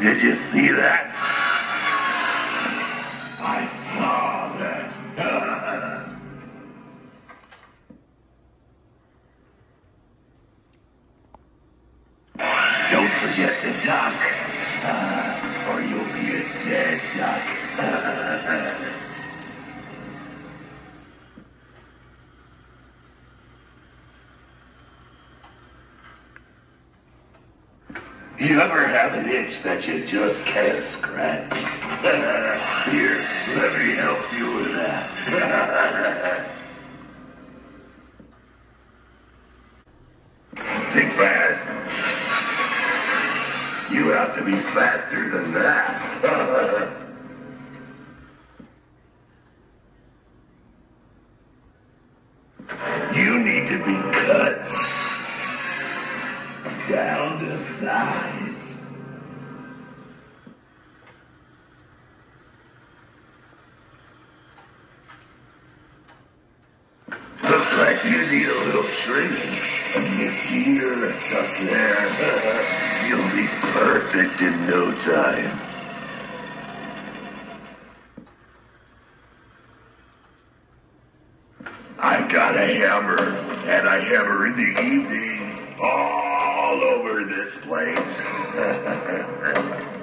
Did you see that? I saw that. Don't forget to duck, or you'll be a dead duck. You ever have an itch that you just can't scratch? Here, let me help you with that. Think fast. You have to be faster than that. You need to be cut down to size. Looks like you need a little training. Get here, tuck there. You'll be perfect in no time. I got a hammer, and I hammer in the evening all over this place.